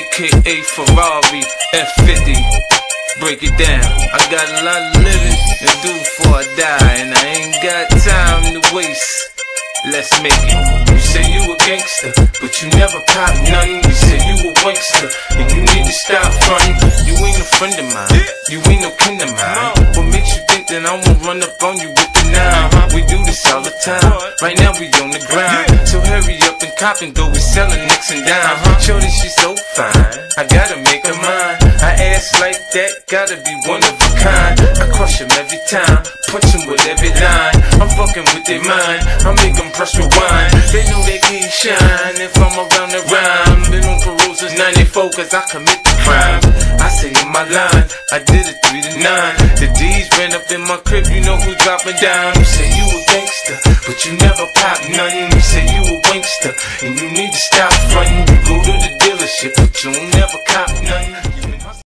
aka Ferrari F50. Break it down. I got a lot of living to do before I die, and I ain't got time to waste. Let's make it. You say you a gangster, but you never pop nothing. You say you a wankster, and you need to stop frontin'. You ain't a friend of mine, you ain't no kin of mine. What makes you think that I won't run up on you with the 9? We do this all the time. Right now we on the grind, so hurry up and cop and go. We sellin' nicks and dimes. Shorty, she's so fine, I gotta make her mine. I ass like that, gotta be one of a kind. I crush him every time, punch him with every line. I'm fucking with their mind, I make them press rewind. They know they can't shine if I'm around the rhyme. Been on parole since 94 cause I commit the crime. I say in my line, I did it 3 to 9. The D's ran up in my crib, you know who dropping down. You say you a gangster, but you never pop nothing. You say you a wankster, and you need to stop frontin'.